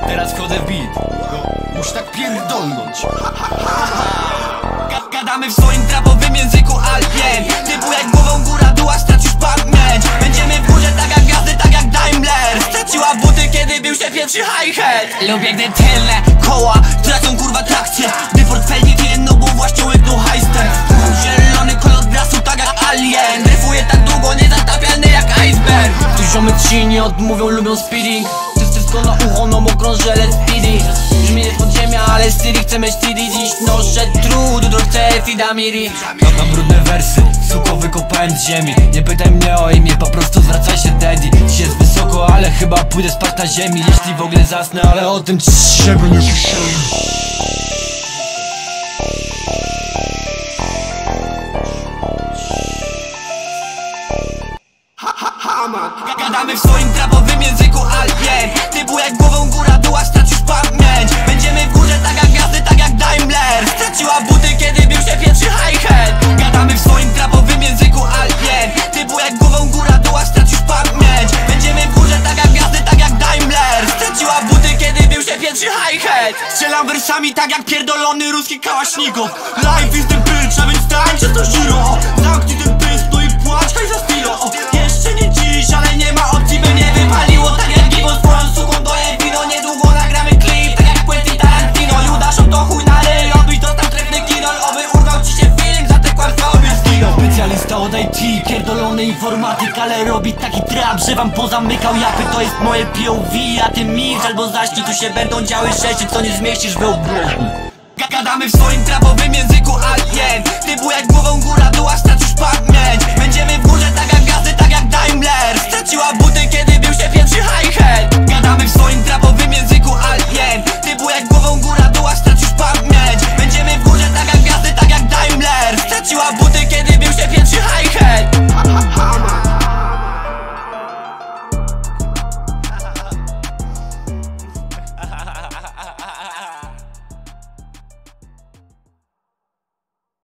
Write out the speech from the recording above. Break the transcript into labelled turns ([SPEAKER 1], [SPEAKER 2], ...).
[SPEAKER 1] Teraz wchodzę w beat,
[SPEAKER 2] muszę tak pierdolnąć.
[SPEAKER 3] Gadamy w swoim trapowym języku alien. Typu jak głową góra dół, stracisz pamięć. Będziemy w górze tak jak gwiazdy, tak jak Daimler. Straciła buty, kiedy bił się pierwszy hi-hat. Lubię gdy tylne koła tracą kurwa trakcję, gdy portfel nie wie, no bo właśnie łyknął hajster. Zielony kolor grasu tak jak alien. Dryfuję tak długo, niezatapialny jak iceberg. Tu ziomy ci nie odmówią, lubią speeding. Wszystko na ucho, no mokro, że let's speedy. Brzmi jest podziemia, ale styli chcemy steady. Dziś noszę trud, do CF i Damiri.
[SPEAKER 1] mam brudne wersy, suko wykopałem z ziemi. Nie pytaj mnie o imię, po prostu zwracaj się daddy. Dziś jest wysoko, ale chyba pójdę spać na ziemi. Jeśli w ogóle zasnę, ale o tym żeby nie słyszeli.
[SPEAKER 3] Gadamy w swoim trapowym języku alien. Typu jak głową góra dół, stracisz pamięć. Będziemy w górze tak jak gwiazdy, tak jak Daimler. Straciła buty, kiedy bił się pierwszy hi-hat. Gadamy w swoim trapowym języku alien. Typu jak głową góra dół, stracisz pamięć. Będziemy w górze tak jak gwiazdy, tak jak Daimler. Straciła buty, kiedy bił się pierwszy hi-hat. Strzelam wersami tak jak pierdolony ruski kałasznikow. Life is the bitch, a więc tańczę to żiro. Zamknij ten pysk, no i płacz, hej za stilo. Jeszcze nie dziś, ale nie ma opcji, by nie wypaliło. Tak jak Gibo z twoją suką doje wino. Niedługo nagramy klip, tak jak Quentin Tarantino. Judaszą to chuj na ryj, obyś dostał trefny kinol. Oby urwał ci się feeling, za te kłamstwa obyś zginął.
[SPEAKER 1] Specjalista od IT, pierdolony informatyk, ale robi taki trap, że wam pozamykał japy. To jest moje POV, a ty milcz albo zaśnij. Tu się będą działy rzeczy, co nie zmieścisz w wyobraźni.
[SPEAKER 3] Gadamy w swoim trapowym języku alien. Typu jak głową góra dół, stracisz pamięć.